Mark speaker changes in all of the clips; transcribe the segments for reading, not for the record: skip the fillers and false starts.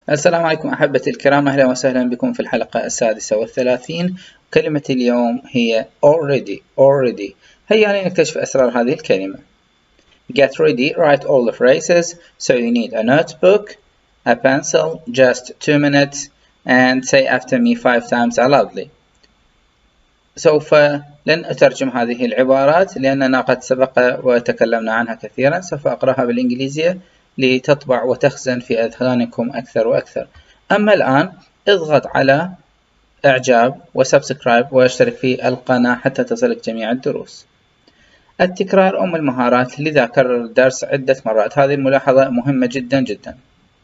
Speaker 1: السلام عليكم أحبتي الكرام، أهلا وسهلا بكم في الحلقة 36. كلمة اليوم هي already. هيا نكتشف أسرار هذه الكلمة. Get ready, write all the phrases, so you need a notebook, a pencil, just 2 minutes, and say after me 5 times loudly. سوف لن أترجم هذه العبارات لأننا قد سبق وتكلمنا عنها كثيرا. سوف أقرأها بالإنجليزية لتطبع وتخزن في أذهانكم أكثر وأكثر. أما الآن اضغط على إعجاب وسبسكرايب واشترك في القناة حتى تصلك جميع الدروس. التكرار أم المهارات، لذا كرر الدرس عدة مرات. هذه الملاحظة مهمة جدا.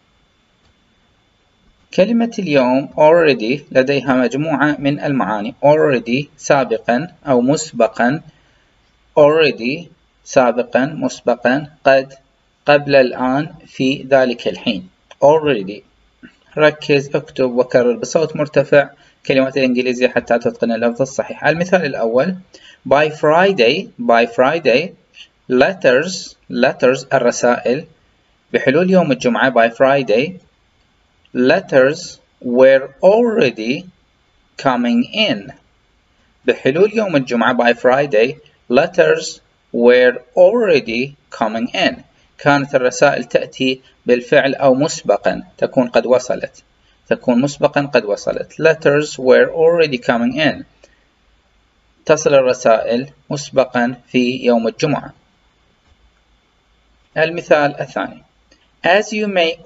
Speaker 1: كلمة اليوم already لديها مجموعة من المعاني. already سابقا أو مسبقا، already سابقا مسبقا، قبل الآن، في ذلك الحين. already. ركز، اكتب وكرر بصوت مرتفع كلمات الإنجليزية حتى تتقن اللفظ الصحيح. المثال الأول: by Friday letters الرسائل. بحلول يوم الجمعة by Friday letters were already coming in. بحلول يوم الجمعة by Friday letters were already coming in. كانت الرسائل تأتي بالفعل أو مسبقا، تكون قد وصلت، تكون مسبقا قد وصلت. letters were already coming in. تصل الرسائل مسبقا في يوم الجمعة. المثال الثاني: as you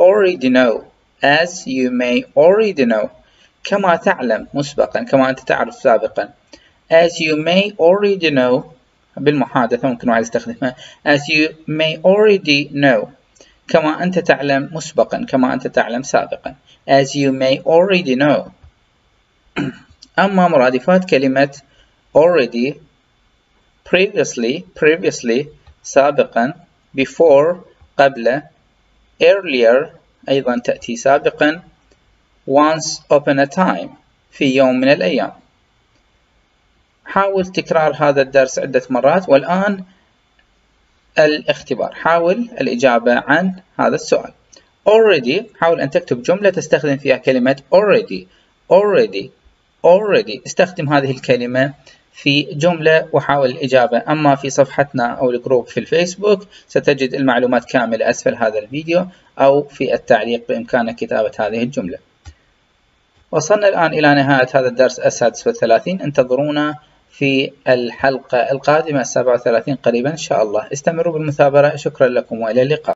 Speaker 1: may already know كما تعلم مسبقا، كما أنت تعرف سابقا. as you may already know بالمحادثة ممكن واحد يستخدمها. as you may already know كما أنت تعلم مسبقا، كما أنت تعلم سابقا. as you may already know. أما مرادفات كلمة already: previously سابقا، before قبل، earlier أيضا تأتي سابقا، once upon a time في يوم من الأيام. حاول تكرار هذا الدرس عدة مرات. والآن الاختبار، حاول الإجابة عن هذا السؤال. already، حاول أن تكتب جملة تستخدم فيها كلمة already. استخدم هذه الكلمة في جملة وحاول الإجابة. أما في صفحتنا أو الجروب في الفيسبوك ستجد المعلومات كاملة أسفل هذا الفيديو أو في التعليق، بإمكانك كتابة هذه الجملة. وصلنا الآن إلى نهاية هذا الدرس 36. انتظرونا في الحلقة القادمة 37 قريبا إن شاء الله. استمروا بالمثابرة. شكرا لكم وإلى اللقاء.